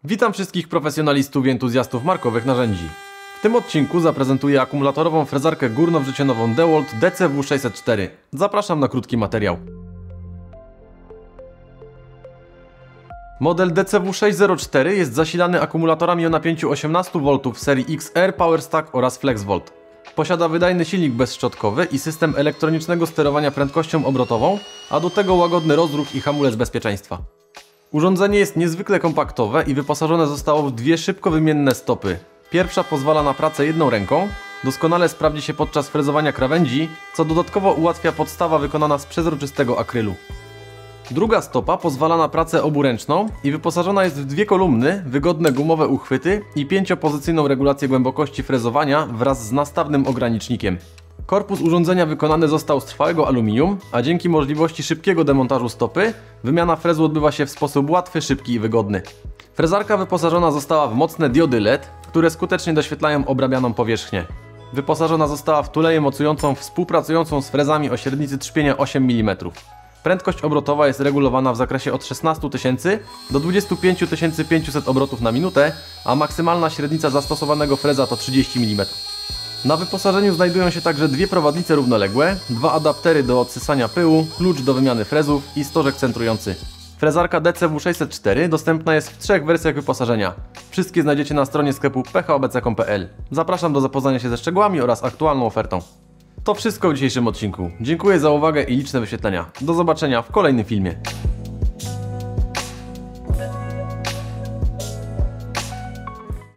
Witam wszystkich profesjonalistów i entuzjastów markowych narzędzi. W tym odcinku zaprezentuję akumulatorową frezarkę górnowrzecionową DeWalt DCW604. Zapraszam na krótki materiał. Model DCW604 jest zasilany akumulatorami o napięciu 18V serii XR, PowerStack oraz FlexVolt. Posiada wydajny silnik bezszczotkowy i system elektronicznego sterowania prędkością obrotową, a do tego łagodny rozruch i hamulec bezpieczeństwa. Urządzenie jest niezwykle kompaktowe i wyposażone zostało w dwie szybko wymienne stopy. Pierwsza pozwala na pracę jedną ręką, doskonale sprawdzi się podczas frezowania krawędzi, co dodatkowo ułatwia podstawa wykonana z przezroczystego akrylu. Druga stopa pozwala na pracę oburęczną i wyposażona jest w dwie kolumny, wygodne gumowe uchwyty i 5-pozycyjną regulację głębokości frezowania wraz z nastawnym ogranicznikiem. Korpus urządzenia wykonany został z trwałego aluminium, a dzięki możliwości szybkiego demontażu stopy, wymiana frezu odbywa się w sposób łatwy, szybki i wygodny. Frezarka wyposażona została w mocne diody LED, które skutecznie doświetlają obrabianą powierzchnię. Wyposażona została w tuleję mocującą współpracującą z frezami o średnicy trzpienia 8 mm. Prędkość obrotowa jest regulowana w zakresie od 16 000 do 25 500 obrotów na minutę, a maksymalna średnica zastosowanego freza to 30 mm. Na wyposażeniu znajdują się także dwie prowadnice równoległe, dwa adaptery do odsysania pyłu, klucz do wymiany frezów i stożek centrujący. Frezarka DCW604 dostępna jest w trzech wersjach wyposażenia. Wszystkie znajdziecie na stronie sklepu phobc.pl. Zapraszam do zapoznania się ze szczegółami oraz aktualną ofertą. To wszystko w dzisiejszym odcinku. Dziękuję za uwagę i liczne wyświetlenia. Do zobaczenia w kolejnym filmie.